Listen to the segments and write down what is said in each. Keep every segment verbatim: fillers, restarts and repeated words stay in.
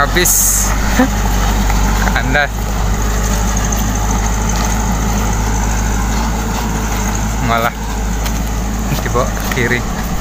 habis kandas. Malah dibawa ke kiri.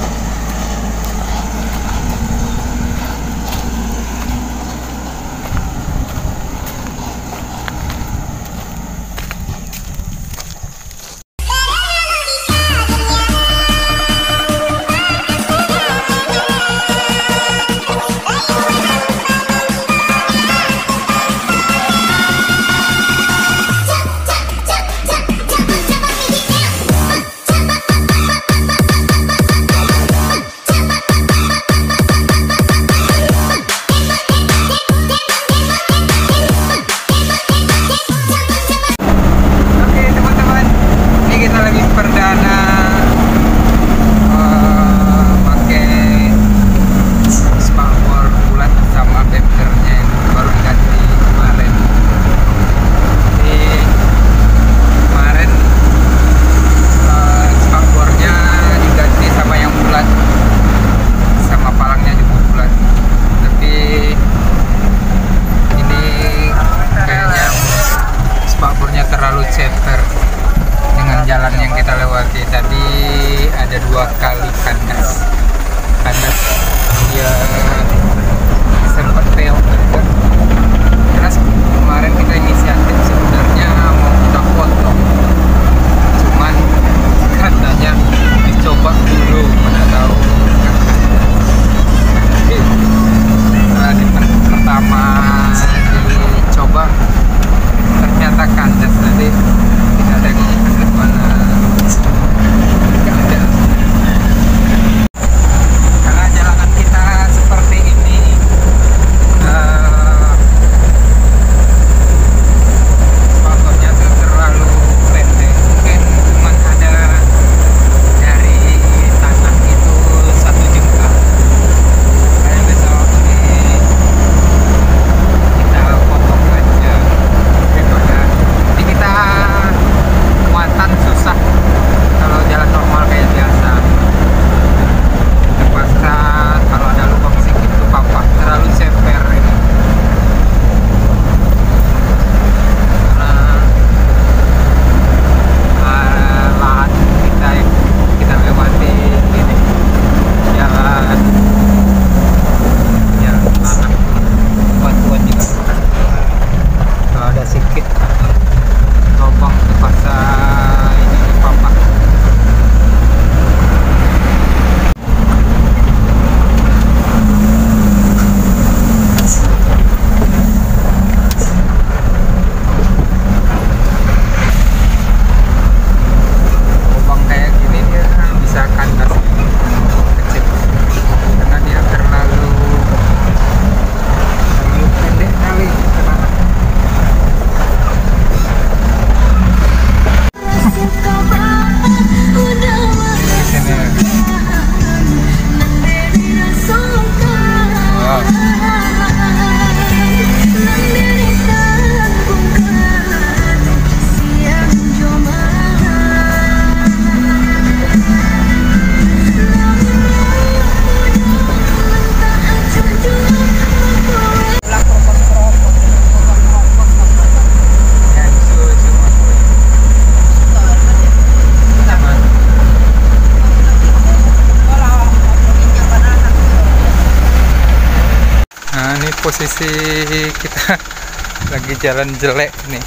Dua kali kandas kandas ya, sempat fail juga karena kemarin kita inisiatif sebenarnya mau kita foto, cuman katanya dicoba dulu, mana tahu nah, di pertama dicoba ternyata kandas. Tadi kita tengok gimana. Posisi kita lagi jalan jelek nih,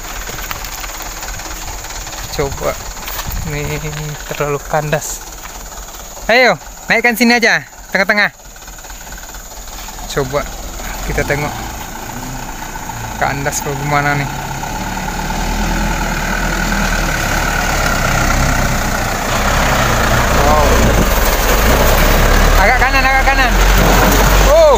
coba nih terlalu kandas. Ayo naikkan sini aja, tengah-tengah. Coba kita tengok kandas bagaimana nih. Wow, agak kanan, agak kanan. Oh,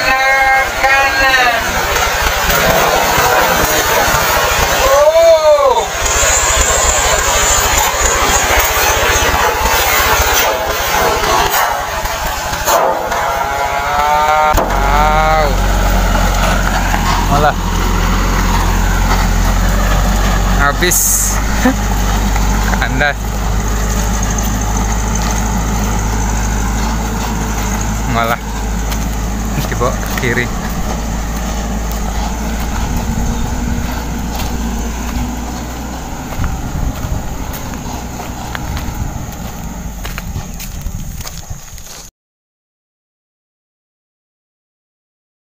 Oh! habis kandas. Malah dibawa ke kiri.